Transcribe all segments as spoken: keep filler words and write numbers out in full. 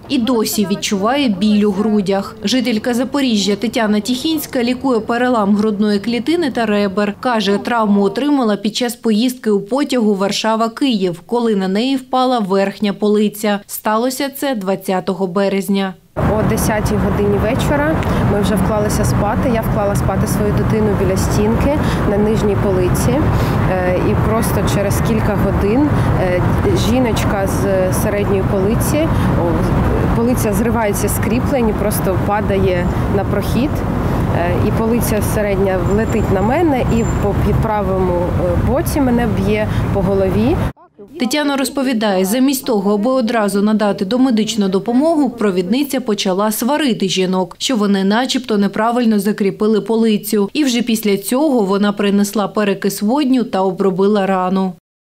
І досі відчуває біль у грудях. Жителька Запоріжжя Тетяна Тихінська лікує перелам грудної клітини та ребер. Каже, травму отримала під час поїздки у потягу Варшава-Київ, коли на неї впала верхня полиця. Сталося це двадцятого березня. О десятій годині вечора ми вже вклалися спати. Я вклала спати свою дитину біля стінки на нижній полиці. І просто через кілька годин жіночка з середньої полиці, полиця зривається з кріплень, просто падає на прохід. І полиця середня летить на мене і по правому боці мене б'є по голові. Тетяна розповідає, замість того, аби одразу надати домедичну допомогу, провідниця почала сварити жінок, що вони начебто неправильно закріпили полицю. І вже після цього вона принесла перекис водню та обробила рану.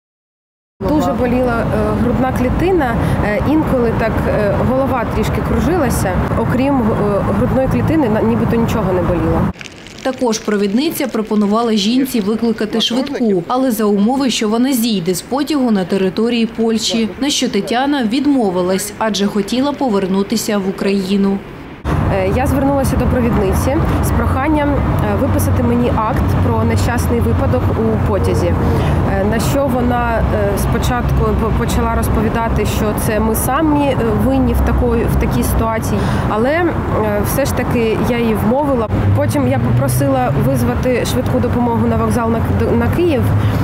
Дуже боліла грудна клітина, інколи так голова трішки кружилася. Окрім грудної клітини, нібито нічого не боліло. Також провідниця пропонувала жінці викликати швидку, але за умови, що вона зійде з потягу на території Польщі, на що Тетяна відмовилась, адже хотіла повернутися в Україну. Я звернулася до провідниці з проханням виписати мені акт про нещасний випадок у потязі. На що вона спочатку почала розповідати, що це ми самі винні в такій, в такій ситуації, але все ж таки я її вмовила. Потім я попросила визвати швидку допомогу на вокзал на Київ.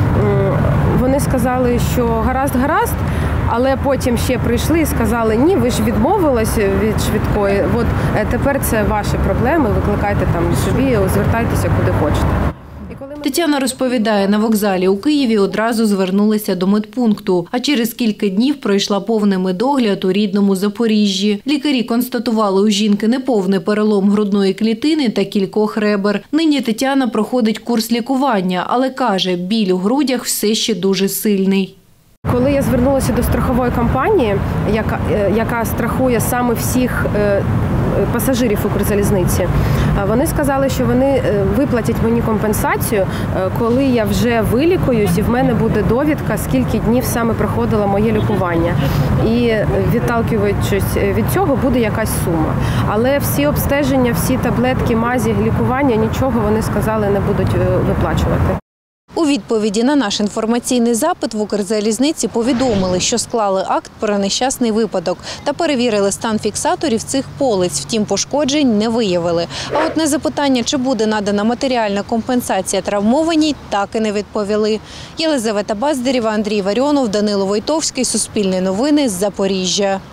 Вони сказали, що гаразд-гаразд, але потім ще прийшли і сказали, ні, ви ж відмовилися від швидкої, от тепер це ваші проблеми, викликайте там собі, звертайтеся куди хочете. Тетяна розповідає, на вокзалі у Києві одразу звернулися до медпункту, а через кілька днів пройшла повний медогляд у рідному Запоріжжі. Лікарі констатували у жінки неповний перелом грудної клітини та кількох ребер. Нині Тетяна проходить курс лікування, але каже, біль у грудях все ще дуже сильний. Коли я звернулася до страхової компанії, яка, яка страхує саме всіх пасажирів Укрзалізниці, вони сказали, що вони виплатять мені компенсацію, коли я вже вилікуюсь і в мене буде довідка, скільки днів саме проходило моє лікування. І відталкуючись від цього, буде якась сума. Але всі обстеження, всі таблетки, мазі, лікування, нічого вони сказали не будуть виплачувати. У відповіді на наш інформаційний запит в Укрзалізниці повідомили, що склали акт про нещасний випадок та перевірили стан фіксаторів цих полиць, втім пошкоджень не виявили. А от на запитання, чи буде надана матеріальна компенсація травмованій, так і не відповіли. Єлизавета Баздарєва, Андрій Варіонов, Данило Войтовський, Суспільне новини з Запоріжжя.